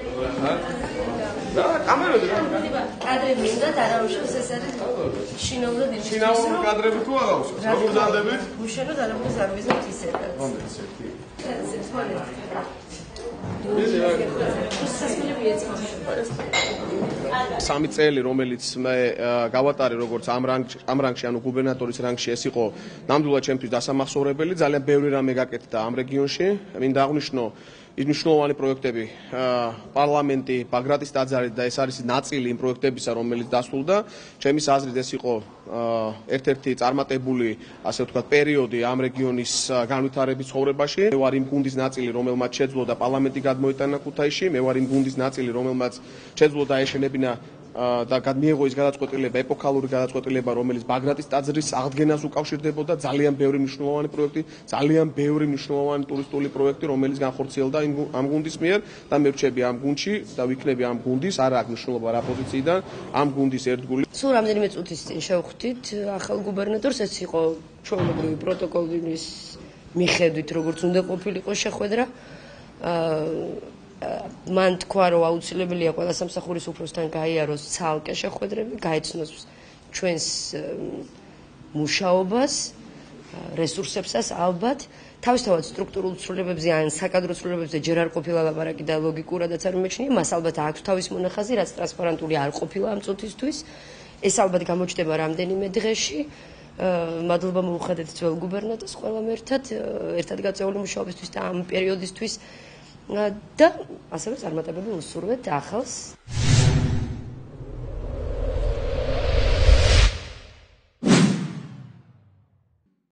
და კამერები რა? კადრები უნდა დააუშავს ეს არის შინაურად ის. შინაური კადრები თუ არა უშავს? როგორ დადებით? უშენო დანაყოფის არ ვიზნებთ ისედაც. რომელი ერთი? ეს თვალეთ. სამი წელი რომელიც მე გავატარე როგორც ამ რანგში ანუ გუბერნატორის რანგში ეს იყო ნამდვილად ჩემთვის დასამახსოვრებელი ძალიან ბევრი რამე გაკეთდა ამ რეგიონში მინდა აღვნიშნო ის მნიშვნელოვანი პროექტები პარლამენტი ბაგრატის ტაძარი და ეს არის ნაწილი იმ პროექტებისა რომელიც დასრულდა ჩემის აზრით ეს იყო ერთ-ერთი წარმატებული ასე ვთქვათ პერიოდი ამ რეგიონის განვითარების ცხოვრებაში მე ვარ იმ გუნდის ნაწილი რომელმაც შეძლო და პარლამენტი გადმოიტანა ქუთაისში მე ვარ იმ გუნდის ნაწილი რომელმაც შეძლო და ეშენებინა და მიიღო ის გადაწყვეტილება, ეპოქალური გადაწყვეტილება, რომელიც ბაგრატის ტაძრის აღდგენას უკავშირდებოდა, ძალიან ბევრი მნიშვნელოვანი პროექტი, ძალიან ბევრი მნიშვნელოვანი ტურისტული პროექტი, რომელიც განხორციელდა ამ გუნდის მიერ და მე ვრჩები ამ გუნდში და ვიქნები ამ გუნდის, არა აქვს მნიშვნელობა რა პოზიციიდან, ამ გუნდის ერთგული. სულ რამდენიმე წუთის წინ შევხვდით ახალ გუბერნატორს, ეს იყო ჩვეულებრივი პროტოკოლის მიხედვით, როგორც უნდა ყოფილიყო შეხვედრა. მან თქვა რომ აუცილებელია ყველა სამსახურის უფროსთან გაიაროს ცალკე შეხვედრები, გაეცნოს ჩვენს მუშაობას, რესურსებსაც ალბათ, თავისთავად სტრუქტურულ ცვლილებებზე ან საკადრო ცვლილებებზე ჯერ არ ყოფილა ლაპარაკი და ლოგიკურადაც არ მეჩნია, მას ალბათ აქვს თავის მონახაზი, რაც ტრანსპარენტული არ ყოფილა ამ წუთისთვის. ეს ალბათ გამოჩნდება რამდენიმე დღეში. მადლობა მოუხადეთ ძველ გუბერნატორს ყველამ ერთად გაწეული მუშაობისთვის და ამ პერიოდისთვის. და ასევე წარმატებული უსურვეთ ახალს